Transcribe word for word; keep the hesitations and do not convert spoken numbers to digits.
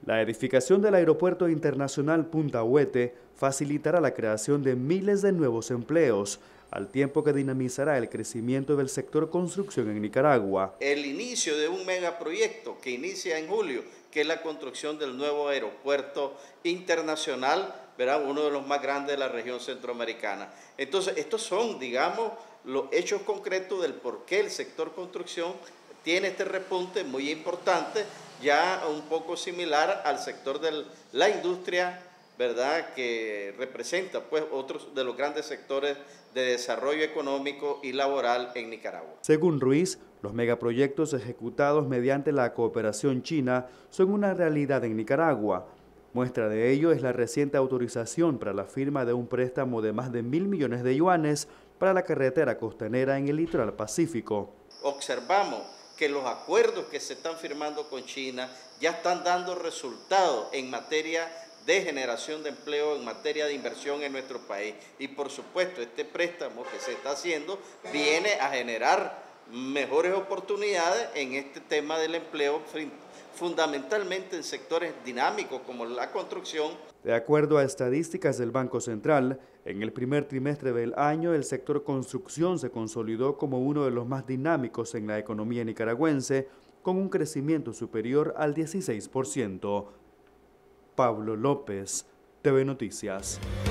La edificación del Aeropuerto Internacional Punta Huete facilitará la creación de miles de nuevos empleos, al tiempo que dinamizará el crecimiento del sector construcción en Nicaragua. El inicio de un megaproyecto que inicia en julio, que es la construcción del nuevo aeropuerto internacional, ¿verdad? Uno de los más grandes de la región centroamericana. Entonces, estos son, digamos, los hechos concretos del por qué el sector construcción tiene este repunte muy importante, ya un poco similar al sector de la industria, ¿verdad?, que representa pues otros de los grandes sectores de desarrollo económico y laboral en Nicaragua. Según Ruiz, los megaproyectos ejecutados mediante la cooperación china son una realidad en Nicaragua. Muestra de ello es la reciente autorización para la firma de un préstamo de más de mil millones de yuanes para la carretera costanera en el litoral pacífico. Observamos que los acuerdos que se están firmando con China ya están dando resultados en materia de generación de empleo, en materia de inversión en nuestro país. Y por supuesto, este préstamo que se está haciendo viene a generar mejores oportunidades en este tema del empleo, fundamentalmente en sectores dinámicos como la construcción. De acuerdo a estadísticas del Banco Central, en el primer trimestre del año el sector construcción se consolidó como uno de los más dinámicos en la economía nicaragüense, con un crecimiento superior al dieciséis por ciento. Pablo López, T V Noticias.